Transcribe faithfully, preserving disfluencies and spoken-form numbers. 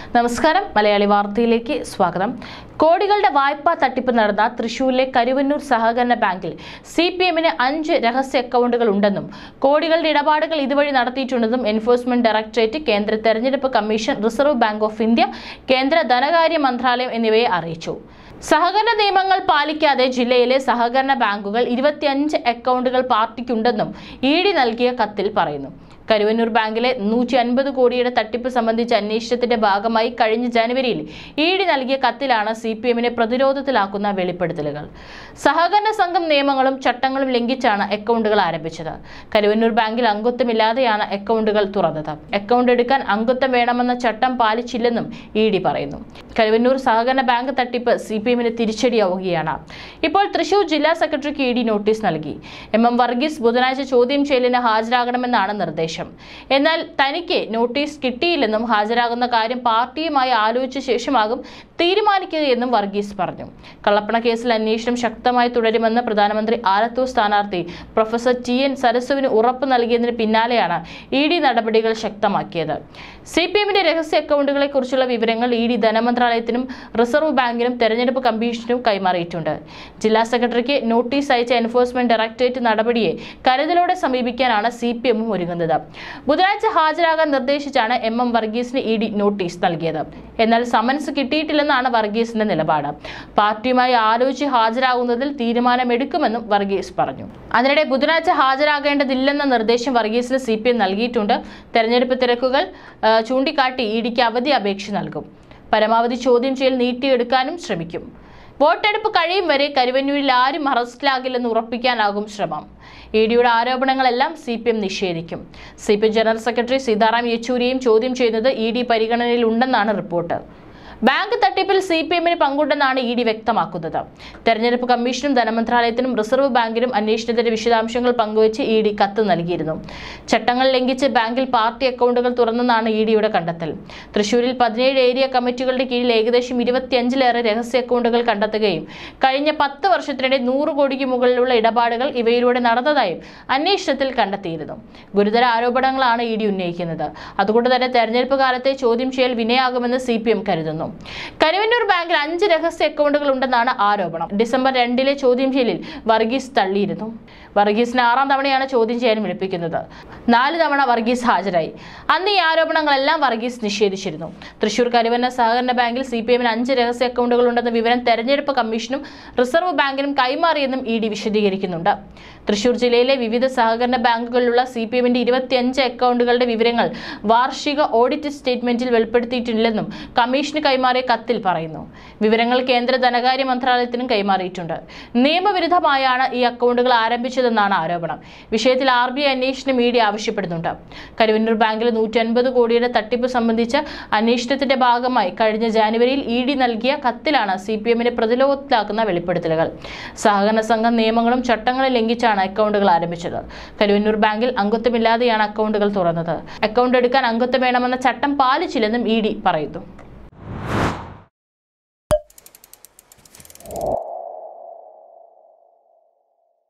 നമസ്കാരം, മലയാളി വാർത്തയിലേക്ക് സ്വാഗതം. കോടികളുടെ വായ്പാ തട്ടിപ്പ് നടന്ന തൃശൂരിലെ കരുവന്നൂർ സഹകരണ ബാങ്കിൽ സി പി എമ്മിന് അഞ്ച് രഹസ്യ അക്കൗണ്ടുകൾ ഉണ്ടെന്നും കോടികളുടെ ഇടപാടുകൾ ഇതുവഴി നടത്തിയിട്ടുണ്ടെന്നും എൻഫോഴ്സ്മെന്റ് ഡയറക്ടറേറ്റ്, കേന്ദ്ര തെരഞ്ഞെടുപ്പ് commission, reserve bank of India, കേന്ദ്ര ധനകാര്യ മന്ത്രാലയം എന്നിവയെ അറിയിച്ചു. സഹകരണ നിയമങ്ങൾ പാലിക്കാതെ ജില്ലയിലെ സഹകരണ ബാങ്കുകൾ ഇരുപത്തിയഞ്ച് അക്കൗണ്ടുകൾ പാർട്ടിക്കുണ്ടെന്നും ഇ ഡി നൽകിയ കത്തിൽ പറയുന്നു. കരുവന്നൂർ ബാങ്കിലെ നൂറ്റി അൻപത് കോടിയുടെ തട്ടിപ്പ് സംബന്ധിച്ച അന്വേഷണത്തിന്റെ ഭാഗമായി കഴിഞ്ഞ ജനുവരിയിൽ ഇ ഡി നൽകിയ കത്തിലാണ് സി പി എമ്മിനെ പ്രതിരോധത്തിലാക്കുന്ന വെളിപ്പെടുത്തലുകൾ. സഹകരണ സംഘം നിയമങ്ങളും ചട്ടങ്ങളും ലംഘിച്ചാണ് അക്കൗണ്ടുകൾ ആരംഭിച്ചത്. കരുവന്നൂർ ബാങ്കിൽ അംഗത്വമില്ലാതെയാണ് അക്കൗണ്ടുകൾ തുറന്നത്. അക്കൗണ്ട് എടുക്കാൻ അംഗത്വം വേണമെന്ന ചട്ടം പാലിച്ചില്ലെന്നും ഇ ഡി പറയുന്നു. കരുവന്നൂർ സഹകരണ ബാങ്ക് തട്ടിപ്പ് സി പി എമ്മിന് തിരിച്ചടിയാവുകയാണ്. ഇപ്പോൾ തൃശൂർ ജില്ലാ സെക്രട്ടറിക്ക് ഇ ഡി നോട്ടീസ് നൽകി. എം എം വർഗീസ് ബുധനാഴ്ച ചോദ്യം ചെയ്യലിന് ഹാജരാകണമെന്നാണ് നിർദ്ദേശം. എന്നാൽ തനിക്ക് നോട്ടീസ് കിട്ടിയില്ലെന്നും ഹാജരാകുന്ന കാര്യം പാർട്ടിയുമായി ആലോചിച്ച ശേഷമാകും തീരുമാനിക്കുകയെന്നും വർഗീസ് പറഞ്ഞു. കള്ളപ്പണ കേസിൽ അന്വേഷണം ശക്തമായി തുടരുമെന്ന് പ്രധാനമന്ത്രി ആലത്തൂർ സ്ഥാനാർത്ഥി പ്രൊഫസർ ടി എൻ സരസുവിന് ഉറപ്പ് നൽകിയതിന് പിന്നാലെയാണ് ഇ ഡി നടപടികൾ ശക്തമാക്കിയത്. സി പി എമ്മിന്റെ രഹസ്യ അക്കൗണ്ടുകളെ കുറിച്ചുള്ള വിവരങ്ങൾ ഇ ഡി ധനമന്ത്രാലയത്തിനും റിസർവ് ബാങ്കിനും തെരഞ്ഞെടുപ്പ് കമ്മീഷനും കൈമാറിയിട്ടുണ്ട്. ജില്ലാ സെക്രട്ടറിക്ക് നോട്ടീസ് അയച്ച എൻഫോഴ്സ്മെന്റ് ഡയറക്ടറേറ്റ് നടപടിയെ കരുതലോടെ സമീപിക്കാനാണ് സി പി എമ്മും ഒരുങ്ങുന്നത്. ബുധനാഴ്ച ഹാജരാകാൻ നിർദ്ദേശിച്ചാണ് എം എം വർഗീസിന് ഇ ഡി നോട്ടീസ് നൽകിയത്. എന്നാൽ സമൻസ് കിട്ടിയിട്ടില്ലെന്നാണ് വർഗീസിന്റെ നിലപാട്. പാർട്ടിയുമായി ആലോചിച്ച് ഹാജരാകുന്നതിൽ തീരുമാനമെടുക്കുമെന്നും വർഗീസ് പറഞ്ഞു. അതിനിടെ ബുധനാഴ്ച ഹാജരാകേണ്ടതില്ലെന്ന നിർദ്ദേശം വർഗീസിന് സി പി എം നൽകിയിട്ടുണ്ട്. തെരഞ്ഞെടുപ്പ് തിരക്കുകൾ ചൂണ്ടിക്കാട്ടി ഇ ഡിക്ക് അവധി അപേക്ഷ നൽകും. പരമാവധി ചോദ്യം ചെയ്യൽ നീട്ടിയെടുക്കാനും ശ്രമിക്കും. വോട്ടെടുപ്പ് കഴിയും വരെ കരുവന്നൂരിൽ ആരും അറസ്റ്റിലാകില്ലെന്ന് ഉറപ്പിക്കാനാകും ശ്രമം. ഇ ഡിയുടെ ആരോപണങ്ങളെല്ലാം സി പി എം നിഷേധിക്കും. C P M general secretary Sitaram യെച്ചൂരിയെയും ചോദ്യം ചെയ്യുന്നത് ഇ ഡി പരിഗണനയിലുണ്ടെന്നാണ് റിപ്പോർട്ട്. ബാങ്ക് തട്ടിപ്പിൽ സി പി എമ്മിന് പങ്കുണ്ടെന്നാണ് ഇ ഡി വ്യക്തമാക്കുന്നത്. തെരഞ്ഞെടുപ്പ് കമ്മീഷനും ധനമന്ത്രാലയത്തിനും റിസർവ് ബാങ്കിനും അന്വേഷണത്തിന്റെ വിശദാംശങ്ങൾ പങ്കുവച്ച് ഇ ഡി കത്ത് നൽകിയിരുന്നു. ചട്ടങ്ങൾ ലംഘിച്ച് ബാങ്കിൽ പാർട്ടി അക്കൗണ്ടുകൾ തുറന്നെന്നാണ് ഇ ഡിയുടെ കണ്ടെത്തൽ. തൃശൂരിൽ പതിനേഴ് ഏരിയ കമ്മിറ്റികളുടെ കീഴിൽ ഏകദേശം ഇരുപത്തിയഞ്ചിലേറെ രഹസ്യ അക്കൗണ്ടുകൾ കണ്ടെത്തുകയും കഴിഞ്ഞ പത്ത് വർഷത്തിനിടെ നൂറ് കോടിക്ക് മുകളിലുള്ള ഇടപാടുകൾ ഇവയിലൂടെ നടന്നതായും അന്വേഷണത്തിൽ കണ്ടെത്തിയിരുന്നു. ഗുരുതര ആരോപണങ്ങളാണ് ഇ ഡി ഉന്നയിക്കുന്നത്. അതുകൊണ്ട് തന്നെ തെരഞ്ഞെടുപ്പ് കാലത്തെ ചോദ്യം ചെയ്യൽ വിനയാകുമെന്ന് സി പി എം കരുതുന്നു. കരുവന്നൂർ ബാങ്കിൽ അഞ്ച് രഹസ്യ അക്കൗണ്ടുകൾ ഉണ്ടെന്നാണ് ആരോപണം. ഡിസംബർ രണ്ടിലെ ചോദ്യം ചെയ്യലിൽ വർഗീസ് തള്ളിയിരുന്നു. വർഗീസിന് ആറാം തവണയാണ് ചോദ്യം ചെയ്യാൻ വിളിപ്പിക്കുന്നത്. നാല് തവണ വർഗീസ് ഹാജരായി. അന്ന് ഈ ആരോപണങ്ങളെല്ലാം വർഗീസ് നിഷേധിച്ചിരുന്നു. തൃശൂർ കരുവന്ന സഹകരണ ബാങ്കിൽ സി പി എമ്മിന് അഞ്ച് രഹസ്യ അക്കൗണ്ടുകൾ ഉണ്ടെന്ന വിവരം തെരഞ്ഞെടുപ്പ് കമ്മീഷനും റിസർവ് ബാങ്കിനും കൈമാറിയെന്നും ഇ ഡി വിശദീകരിക്കുന്നുണ്ട്. തൃശൂർ ജില്ലയിലെ വിവിധ സഹകരണ ബാങ്കുകളിലുള്ള സി പി എമ്മിന്റെ ഇരുപത്തിയഞ്ച് അക്കൗണ്ടുകളുടെ വിവരങ്ങൾ വാർഷിക ഓഡിറ്റ് സ്റ്റേറ്റ്മെന്റിൽ വെളിപ്പെടുത്തിയിട്ടില്ലെന്നും കമ്മീഷന് കൈമാറിയ കത്തിൽ പറയുന്നു. വിവരങ്ങൾ കേന്ദ്ര ധനകാര്യ മന്ത്രാലയത്തിനും കൈമാറിയിട്ടുണ്ട്. നിയമവിരുദ്ധമായാണ് ഈ അക്കൗണ്ടുകൾ ആരംഭിച്ചതെന്നാണ് ആരോപണം. വിഷയത്തിൽ ആർ ബി ഐ അന്വേഷണം ഇ ഡി ആവശ്യപ്പെടുന്നുണ്ട്. കരുവന്നൂർ ബാങ്കിലെ നൂറ്റി അൻപത് കോടിയുടെ തട്ടിപ്പ് സംബന്ധിച്ച അന്വേഷണത്തിന്റെ ഭാഗമായി കഴിഞ്ഞ ജനുവരിയിൽ ഇ ഡി നൽകിയ കത്തിലാണ് സി പി എമ്മിനെ പ്രതിരോധത്തിലാക്കുന്ന വെളിപ്പെടുത്തലുകൾ. സഹകരണ സംഘം നിയമങ്ങളും ചട്ടങ്ങളും ലംഘിച്ചാണ് അക്കൗണ്ടുകൾ ആരംഭിച്ചത്. കരുവന്നൂർ ബാങ്കിൽ അംഗത്വമില്ലാതെയാണ് അക്കൗണ്ടുകൾ തുറന്നത്. അക്കൗണ്ട് എടുക്കാൻ അംഗത്വം വേണമെന്ന ചട്ടം പാലിച്ചില്ലെന്നും ഇ ഡി പറയുന്നു.